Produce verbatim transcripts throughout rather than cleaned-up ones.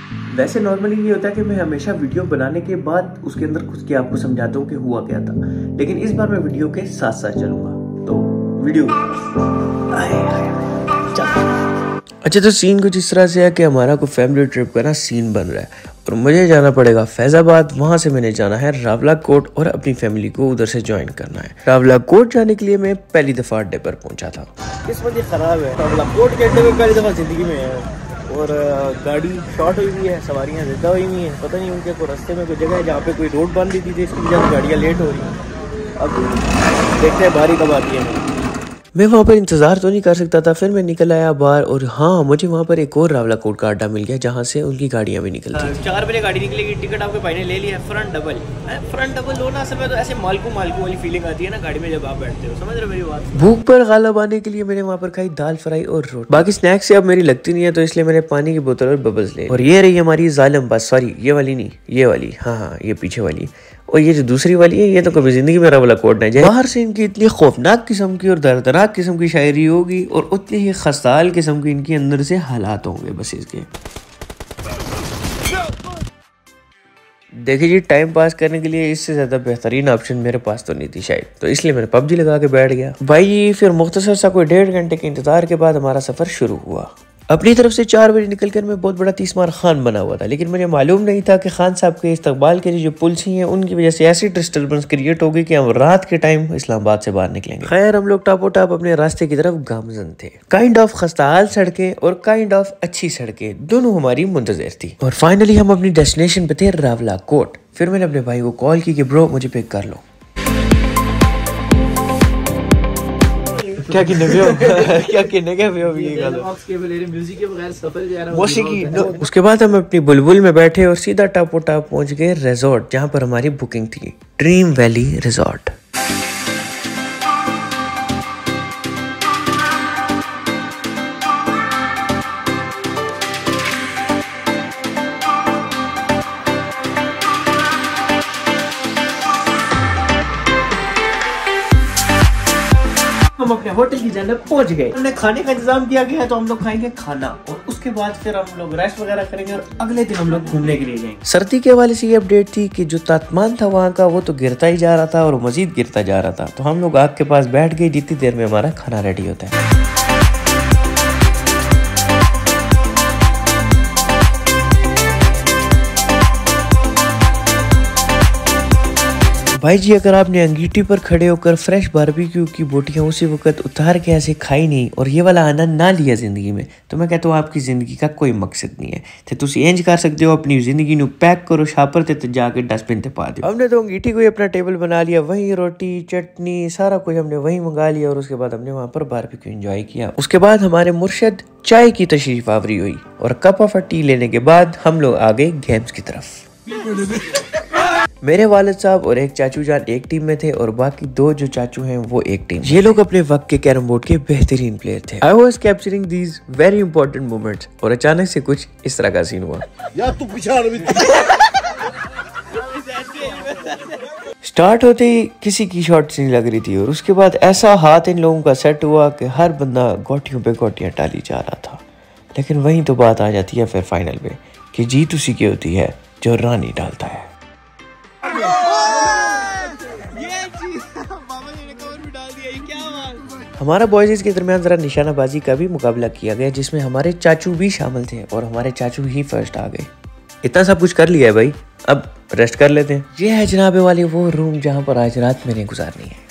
वैसे नॉर्मली ये होता है कि मैं हमेशा वीडियो बनाने के बाद उसके अंदर कुछ के आपको समझाता हूँ कि हुआ क्या था, लेकिन इस बार मैं वीडियो के साथ साथ चलूंगा। तो वीडियो अच्छा, तो सीन कुछ इस तरह से है कि हमारा कोई फैमिली ट्रिप का ना सीन बन रहा है और मुझे जाना पड़ेगा फैजाबाद। वहां से मैंने जाना है रावला कोट और अपनी फैमिली को उधर से ज्वाइन करना है। रावला कोट जाने के लिए मैं पहली दफा अड्डे पर पहुंचा था। किस्मत ही खराब है, रावला कोट के अड्डे पर पहली दफा जिंदगी में है और गाड़ी शॉर्ट हुई हुई है, सवारियां ज्यादा हुई हुई हैं। पता नहीं उनके कोई रास्ते में कोई जगह है जहाँ पे कोई रोड बन रही थी, इसकी वजह से गाड़ियाँ लेट हो रही हैं। अब देखते हैं बारी कब आती है। मैं वहाँ पर इंतज़ार तो नहीं कर सकता था, फिर मैं निकल आया बाहर और हाँ, मुझे वहाँ पर एक और रावला कोट का अड्डा मिल गया जहाँ से उनकी गाड़ियाँ भी निकलती हैं। चार बजे गाड़ी निकलेगी, टिकट आपके भाई ने ले लिया है, फ्रंट डबल। फ्रंट डबल होना समय तो ऐसे मालकू मालकू वाली फीलिंग आती है ना गाड़ी में जब आप बैठते हो, समझ रहे हो मेरी बात। भूख पर गालिब आने के लिए मैंने वहाँ पर खाई दाल फ्राई और रोटी। बाकी स्नैक्स से अब मेरी लगती नहीं है, तो इसलिए मैंने पानी की बोतल और बबल्स ले। और ये रही हमारी जालिम बस, सॉरी ये वाली नहीं, ये वाली, हाँ हाँ ये पीछे वाली। और ये जो दूसरी वाली है, ये तो कभी जिंदगी में रावला कोट नहीं जाए। बाहर से इनकी इतनी खौफनाक किस्म की और दर्दनाक किस्म की शायरी होगी और उतनी ही खस्ताल किस्म की इनके अंदर से हालात होंगे बस इसके। देखिए जी, टाइम पास करने के लिए इससे ज्यादा बेहतरीन ऑप्शन मेरे पास तो नहीं थी शायद, तो इसलिए मैंने पबजी लगा के बैठ गया भाई। फिर मुख्तसर सा कोई डेढ़ घंटे के इंतजार के बाद हमारा सफर शुरू हुआ। अपनी तरफ से चार बजे निकलकर मैं बहुत बड़ा तीसमार खान बना हुआ था, लेकिन मुझे मालूम नहीं था कि खान साहब के इस्तकबाल के लिए जो पुलिस हैं उनकी वजह से ऐसी डिस्टर्बेंस क्रिएट होगी कि हम रात के टाइम इस्लामाबाद से बाहर निकलेंगे। खैर, हम लोग टापो टाप अपने रास्ते की तरफ गामजन थे। काइंड ऑफ खस्ताहाल सड़कें और काइंड ऑफ अच्छी सड़कें दोनों हमारी मुंतजर थी और फाइनली हम अपनी डेस्टिनेशन पे थे, रावला कोट। फिर मैंने अपने भाई को कॉल की कि ब्रो मुझे पिक कर लो। क्या किन्ने पे हो क्या किन्ने क्या पे हो ये गाल म्यूजिक के बगैर सफर जा रहा है मौसीकी। उसके बाद हम अपनी बुलबुल में बैठे और सीधा टापो टाप पहुंच गए रिजॉर्ट जहां पर हमारी बुकिंग थी, ड्रीम वैली रिजॉर्ट। हम अपने होटल की जन्नत पहुंच गए। हमने खाने का इंतजाम किया गया, तो हम लोग खाएंगे खाना और उसके बाद फिर हम लोग रेस्ट वगैरह करेंगे और अगले दिन हम लोग घूमने के लिए जाएंगे। सर्दी के हवाले से ये अपडेट थी कि जो तापमान था वहाँ का वो तो गिरता ही जा रहा था और मजीद गिरता जा रहा था, तो हम लोग आग के पास बैठ गए जितनी देर में हमारा खाना रेडी होता है। भाई जी, अगर आपने अंगीठी पर खड़े होकर फ्रेश बारबेक्यू की बोटियां उसी वक्त उतार के ऐसे खाई नहीं और ये वाला आनंद ना लिया जिंदगी में, तो मैं कहता हूँ आपकी जिंदगी का कोई मकसद नहीं है। तो तुम इंज कर सकते हो, अपनी जिंदगी नू पैक करो शापर ते जाके डस्टबिन ते पा दो। हमने तो अंगीठी को ही अपना टेबल बना लिया, वहीं रोटी चटनी सारा कुछ हमने वहीं मंगा लिया और उसके बाद हमने वहाँ पर बारबेक्यू एंजॉय किया। उसके बाद हमारे मुर्शद चाय की तशरीफ आवरी हुई और कप ऑफ टी लेने के बाद हम लोग आ गए गेम्स की तरफ। मेरे वालिद साहब और एक चाचू जान एक टीम में थे और बाकी दो जो चाचू हैं वो एक टीम। ये लोग अपने वक्त के कैरम बोर्ड के बेहतरीन प्लेयर थे। I was capturing these very important moments और अचानक से कुछ इस तरह का सीन हुआ। यार तू स्टार्ट होते ही किसी की शॉट नहीं लग रही थी और उसके बाद ऐसा हाथ इन लोगों का सेट हुआ कि हर बंदा गोटियों पे गोटियां डाली जा रहा था। लेकिन वहीं तो बात आ जाती है फिर फाइनल पे कि जीत उसी की होती है जो रानी डालता है। हमारा बॉयज के दरमियान जरा निशानाबाजी का भी मुकाबला किया गया जिसमें हमारे चाचू भी शामिल थे और हमारे चाचू ही फर्स्ट आ गए। इतना सब कुछ कर लिया है भाई, अब रेस्ट कर लेते हैं। ये है जनाबे वाले वो रूम जहां पर आज रात मैंने गुजारनी है।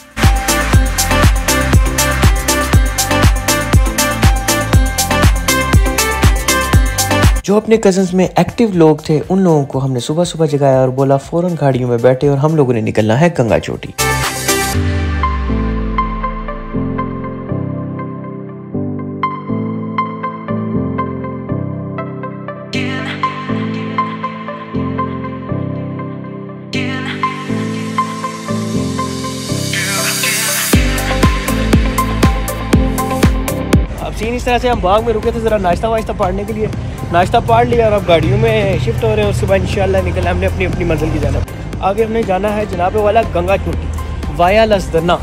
जो अपने कजन्स में एक्टिव लोग थे उन लोगों को हमने सुबह सुबह जगाया और बोला फौरन गाड़ियों में बैठे और हम लोगों ने निकलना है गंगा चोटी। सीन इस तरह से, हम बाग में रुके थे जरा नाश्ता वाश्ता पाड़ने के लिए, नाश्ता पाड़ लिया और अब गाड़ियों में शिफ्ट हो रहे हैं। उसके बाद इंशाल्लाह निकल हमने अपनी अपनी मंजिल की जाना। आगे हमने जाना है जनाबे वाला गंगा चोटी वाया लसदना।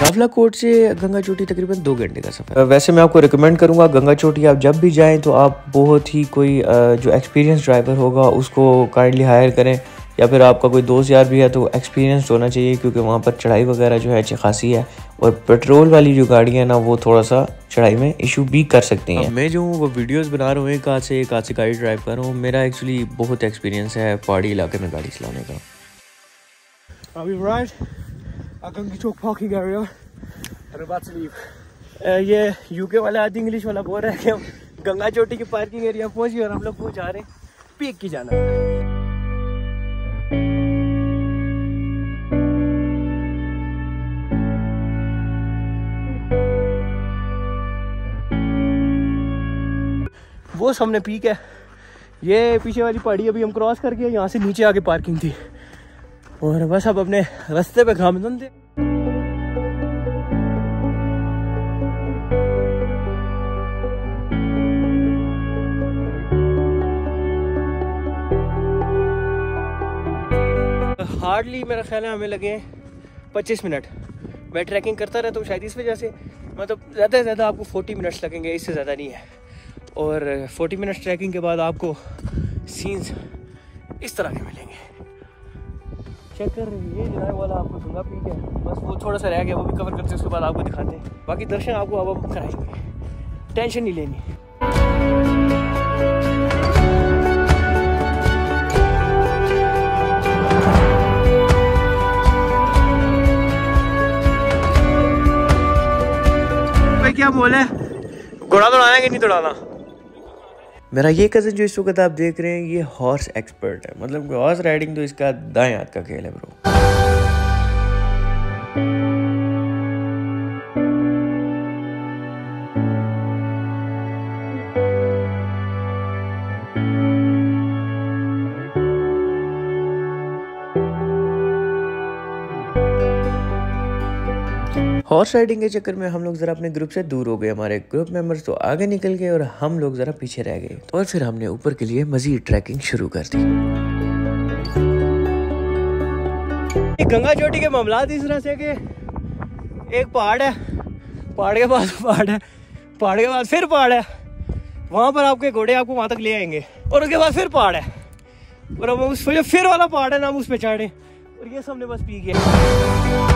बावला कोट से गंगा चोटी तकरीबन दो घंटे का सफ़र। वैसे मैं आपको रिकमेंड करूँगा गंगा चोटी आप जब भी जाएं तो आप बहुत ही कोई जो एक्सपीरियंस ड्राइवर होगा उसको काइंडली हायर करें, या फिर आपका कोई दोस्त यार भी है तो एक्सपीरियंस होना चाहिए, क्योंकि वहाँ पर चढ़ाई वगैरह जो है अच्छी खासी है, और पेट्रोल वाली जो गाड़ियाँ हैं ना वो थोड़ा सा चढ़ाई में इशू भी कर सकती हैं। मैं जो हूँ वो वीडियोस बना रहा हूँ एक हाथ से एक हाथ से गाड़ी ड्राइव कर रहा हूँ। मेरा एक्चुअली बहुत एक्सपीरियंस है पहाड़ी इलाके में गाड़ी चलाने का। Are we right? Ganga Chowk parking area. We're about to leave. ये यूके वाला आदि इंग्लिश वाला बोल रहा है कि हम गंगा चोटी की पार्किंग एरिया पहुंच गए और हम लोग पहुंच जा रहे हैं पीक की जाना। वो सामने पीक है, ये पीछे वाली पहाड़ी अभी हम क्रॉस करके यहाँ से नीचे आके पार्किंग थी, और बस अब अपने रास्ते पे गामदन थे। हार्डली मेरा ख्याल है हमें लगे पच्चीस मिनट। मैं ट्रैकिंग करता रहता हूँ शायद इस वजह से, मतलब ज़्यादा से ज़्यादा आपको चालीस मिनट्स लगेंगे, इससे ज़्यादा नहीं है। और चालीस मिनट्स ट्रैकिंग के बाद आपको सीन्स इस तरह के मिलेंगे। चेक कर रहे हैं, ये जो वाला आपको गंगा पीक है, बस वो थोड़ा सा रह गया, वो भी कवर करते हैं, उसके बाद आपको दिखाते हैं। बाकी दर्शन आपको अब हम कराएंगे, टेंशन नहीं लेनी। भाई क्या बोले, घोड़ा दौड़ाना कि नहीं दौड़ाना? मेरा ये कज़न जो इस वक्त आप देख रहे हैं ये हॉर्स एक्सपर्ट है, मतलब हॉर्स राइडिंग तो इसका दाएं हाथ का खेल है ब्रो। हॉर्स राइडिंग के चक्कर में हम लोग ज़रा अपने ग्रुप से दूर हो गए। हमारे ग्रुप मेंबर्स तो आगे निकल गए और हम लोग ज़रा पीछे रह गए, और फिर हमने ऊपर के लिए मज़ीद ट्रैकिंग शुरू कर दी। गंगा चोटी के मामला इस तरह से कि एक पहाड़ है, पहाड़ के बाद पहाड़ है, पहाड़ के बाद फिर पहाड़ है, वहाँ पर आपके घोड़े आपको वहाँ तक ले आएंगे, और उसके बाद फिर पहाड़ है, और हम उस जो फिर वाला पहाड़ है ना हम उस पर चढ़े, और ये सबने बस पी गया।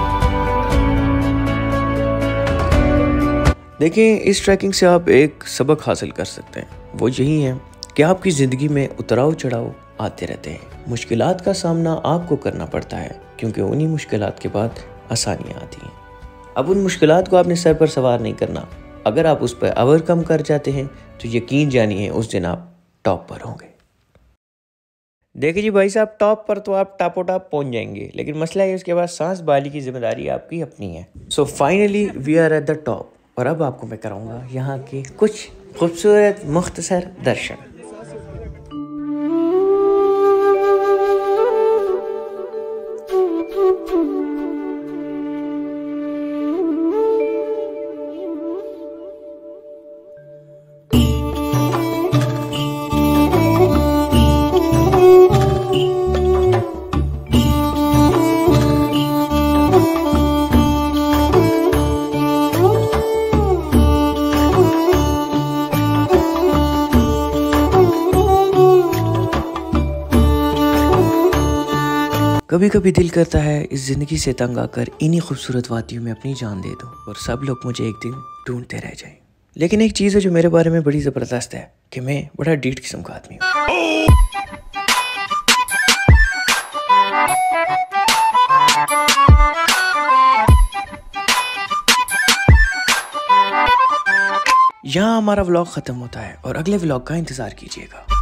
देखें, इस ट्रैकिंग से आप एक सबक हासिल कर सकते हैं, वो यही है कि आपकी ज़िंदगी में उतराव चढ़ाव आते रहते हैं। मुश्किलात का सामना आपको करना पड़ता है, क्योंकि उन्हीं मुश्किलात के बाद आसानियाँ आती हैं। अब उन मुश्किलात को आपने सर पर सवार नहीं करना, अगर आप उस पर ओवरकम कर जाते हैं तो यकीन जानिए उस दिन आप टॉप पर होंगे। देखिए जी भाई साहब, टॉप पर तो आप टापो टाप पहुँच जाएंगे, लेकिन मसला है उसके बाद सांस बाली की जिम्मेदारी आपकी अपनी है। So finally we are at the top, और अब आपको मैं कराऊंगा यहाँ के कुछ खूबसूरत मुख्तसर दर्शन। कभी कभी दिल करता है इस ज़िंदगी से तंग आकर इन्हीं खूबसूरत वादियों में अपनी जान दे दूं और सब लोग मुझे एक दिन ढूंढते रह जाएं। लेकिन एक चीज़ है जो मेरे बारे में बड़ी ज़बरदस्त है कि मैं बड़ा डीठ किस्म का आदमी हूँ। यहाँ हमारा व्लॉग ख़त्म होता है और अगले व्लॉग का इंतज़ार कीजिएगा।